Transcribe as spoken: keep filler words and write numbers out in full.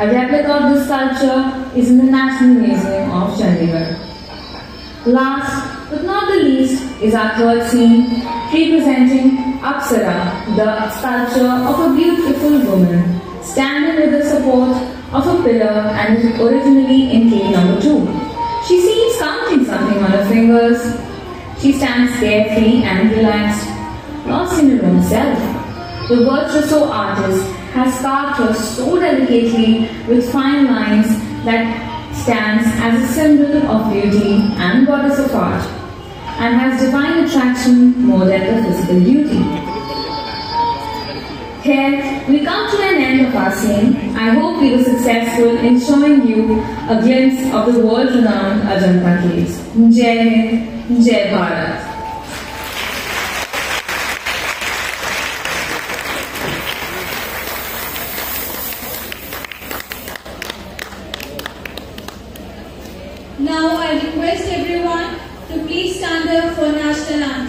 A replica of this sculpture is in the National Museum of Chandigarh. Last but not the least is our third scene, representing Apsara, the sculpture of a beautiful woman, standing with the support of a pillar and is originally in cave number two. She seems counting something on her fingers. She stands carefree and relaxed, lost in her own self. The virtuoso artist has carved her so delicately with fine lines that stands as a symbol of beauty and goddess of art, and has divine attraction more than the physical beauty. Here, we come to an end of our scene. I hope we were successful in showing you a glimpse of the world-renowned Ajanta caves. Jai Hind, Jai Bharat. Now I request everyone to please stand up for national anthem.